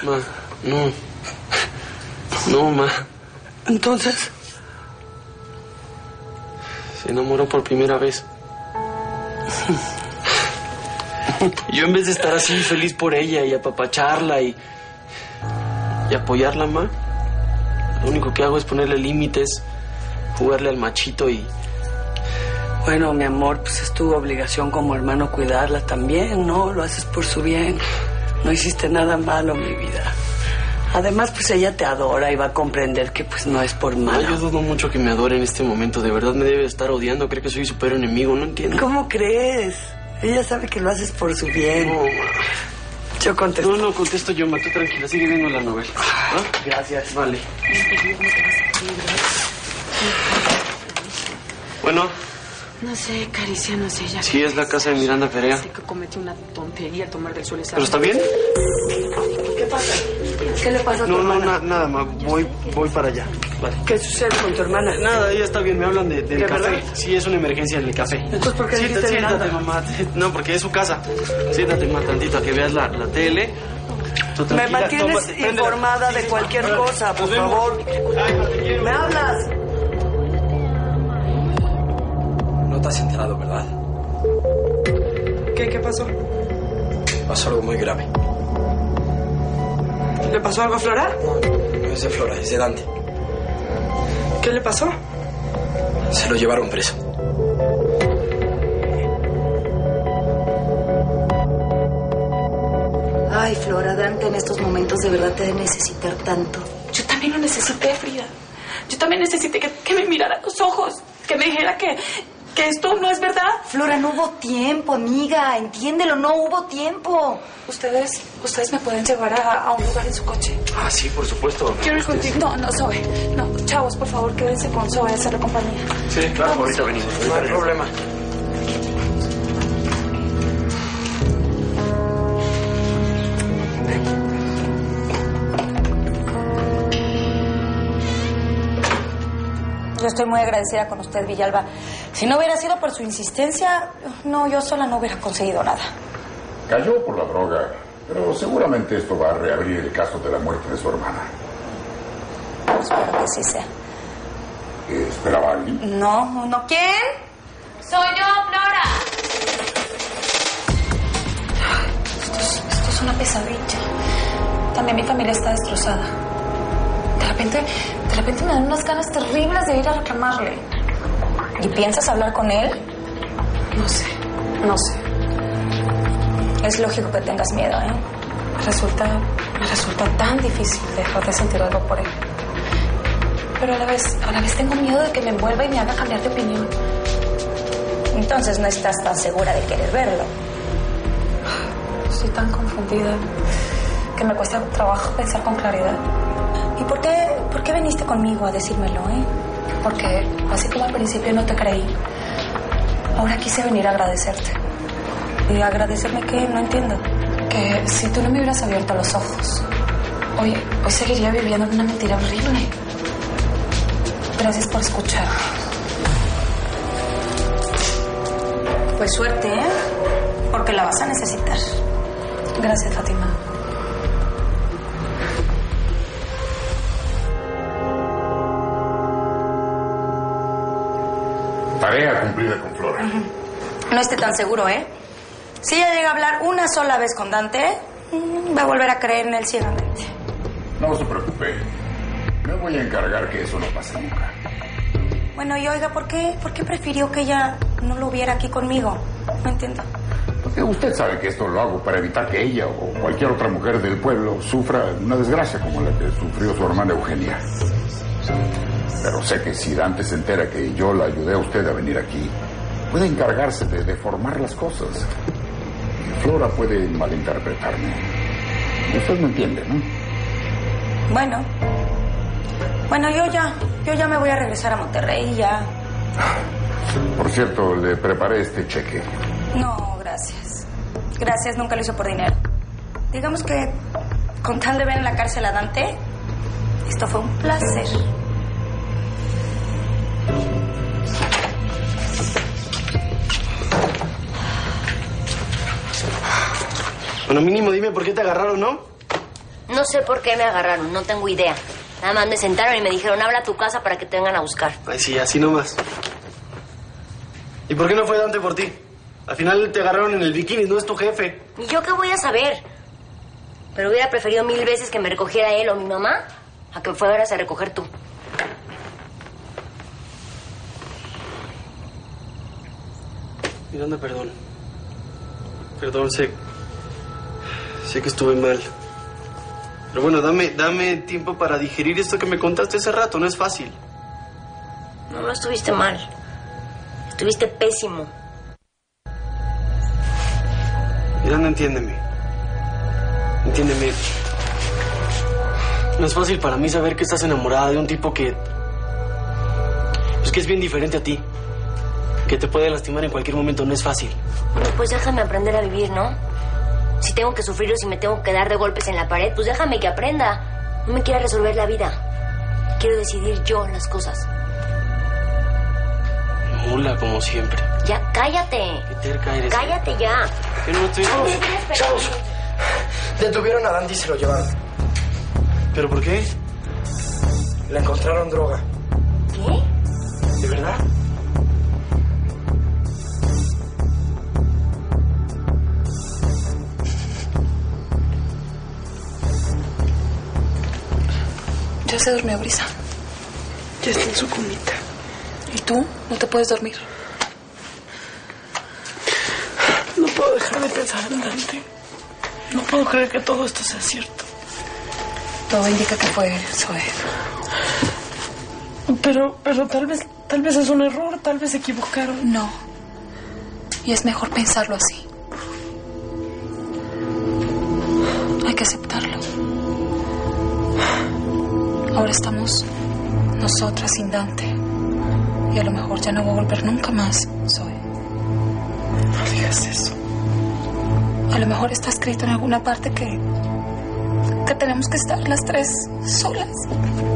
Ma, no. No, ma. ¿Entonces? Se enamoró por primera vez. Yo en vez de estar así feliz por ella y apapacharla y apoyarla, ma, lo único que hago es ponerle límites, jugarle al machito y... Bueno, mi amor, pues es tu obligación como hermano cuidarla también, ¿no? Lo haces por su bien. No hiciste nada malo, mi vida. Además, pues ella te adora y va a comprender que pues no es por malo. Yo dudo mucho que me adore en este momento. De verdad me debe estar odiando. Cree que soy su peor enemigo. No entiendo. ¿Cómo crees? Ella sabe que lo haces por su bien. No, ma. Yo contesto. No, contesto yo, ma. Tú tranquila. Sigue viendo la novela. ¿Ah? Gracias. Vale. Bueno. No sé, Caricia, no sé ya. Sí, es la casa de Miranda Perea. Sé que cometió una tontería al tomar del suelo esa... ¿Pero está bien? ¿Qué pasa? ¿Qué le pasa a tu hermana? Nada, ma. Voy para allá. Vale. ¿Qué sucede con tu hermana? Nada, ella está bien. Me hablan del ¿De café. verdad? Sí, es una emergencia en el café. Entonces, ¿por qué dijiste Siéntate, Miranda? mamá. No, porque es su casa. Siéntate, ma, tantito, a que veas la tele. Tú Me tranquila, mantienes préndela. informada de cualquier cosa, por favor. ¿Me hablas? No te has enterado, ¿verdad? ¿Qué pasó? Pasó algo muy grave. ¿Le pasó algo a Flora? No es de Flora, es de Dante. ¿Qué le pasó? Se lo llevaron preso. Ay, Flora, Dante en estos momentos de verdad te debe necesitar tanto. Yo también lo necesité, Frida. Yo también necesité que me mirara a los ojos. Que me dijera que esto no es verdad. Flora, no hubo tiempo, amiga. Entiéndelo, no hubo tiempo. Ustedes me pueden llevar a un lugar en su coche. Ah, sí, por supuesto. Quiero ir contigo. No, Zoe. No, chavos, por favor, quédense con Zoe a hacerle compañía. Sí, claro, ahorita venimos. No hay problema. Yo estoy muy agradecida con usted, Villalba. Si no hubiera sido por su insistencia, no, yo sola no hubiera conseguido nada. Cayó por la droga, pero seguramente esto va a reabrir el caso de la muerte de su hermana. Espero que sí sea. ¿Esperaba a alguien? No, ¿quién? Soy yo, Flora. Esto es una pesadilla. También mi familia está destrozada. De repente me dan unas ganas terribles de ir a reclamarle. ¿Y piensas hablar con él? No sé. Es lógico que tengas miedo, ¿eh? Me resulta tan difícil dejar de sentir algo por él. Pero a la vez tengo miedo de que me envuelva y me haga cambiar de opinión. Entonces no estás tan segura de querer verlo. Estoy tan confundida que me cuesta trabajo pensar con claridad. ¿Y por qué viniste conmigo a decírmelo, Porque así como al principio no te creí, ahora quise venir a agradecerte. ¿Y agradecerme qué? No entiendo. Que si tú no me hubieras abierto los ojos, hoy seguiría viviendo en una mentira horrible. Gracias por escuchar. Pues suerte, porque la vas a necesitar. Gracias, Fátima. Tarea cumplida con Flora. No esté tan seguro, Si ella llega a hablar una sola vez con Dante, va a volver a creer en él ciegamente. No se preocupe. Me voy a encargar que eso no pase nunca. Bueno, y oiga, ¿por qué prefirió que ella no lo viera aquí conmigo? No entiendo. Porque usted sabe que esto lo hago para evitar que ella o cualquier otra mujer del pueblo sufra una desgracia como la que sufrió su hermana Eugenia. Pero sé que si Dante se entera que yo la ayudé a usted a venir aquí, puede encargarse de deformar las cosas. Y Flora puede malinterpretarme. Usted me entiende, ¿no? Bueno, yo ya me voy a regresar a Monterrey, ya. Por cierto, le preparé este cheque. No, gracias. Gracias, nunca lo hizo por dinero. Digamos que con tal de ver en la cárcel a Dante, esto fue un placer. Bueno, mínimo dime por qué te agarraron, ¿no? No sé por qué me agarraron, no tengo idea. Nada más me sentaron y me dijeron, habla a tu casa para que te vengan a buscar. Ay, sí, así nomás. ¿Y por qué no fue Dante por ti? Al final te agarraron en el bikini, no es tu jefe. ¿Y yo qué voy a saber? Pero hubiera preferido 1000 veces que me recogiera él o mi mamá a que fueras a recoger tú. Miranda, perdón. Perdón, sé que estuve mal. Pero bueno, dame tiempo para digerir esto que me contaste hace rato, no es fácil. No estuviste mal. Estuviste pésimo. Miranda, entiéndeme. Entiéndeme. No es fácil para mí saber que estás enamorada de un tipo que... pues que es bien diferente a ti. Que te puede lastimar en cualquier momento, no es fácil. Bueno, pues déjame aprender a vivir, ¿no? Si tengo que sufrir o si me tengo que dar de golpes en la pared, pues déjame que aprenda. No me quiero resolver la vida. Quiero decidir yo las cosas. Mula, como siempre. Ya, cállate. Qué terca eres. Cállate ya. Yo no estoy... ¡Chavos! Detuvieron a Dante y se lo llevaron. ¿Pero por qué? Le encontraron droga. ¿Qué? ¿De verdad? Ya se durmió, Brisa. Ya está en su cunita. ¿Y tú? ¿No te puedes dormir? No puedo dejar de pensar en Dante. No puedo creer que todo esto sea cierto. Todo indica que fue él, Zoe. Pero tal vez es un error, tal vez se equivocaron. No. Y es mejor pensarlo así. Hay que aceptarlo. Ahora estamos nosotras sin Dante. Y a lo mejor ya no voy a volver nunca más, Zoe. No digas eso. A lo mejor está escrito en alguna parte que tenemos que estar las tres solas.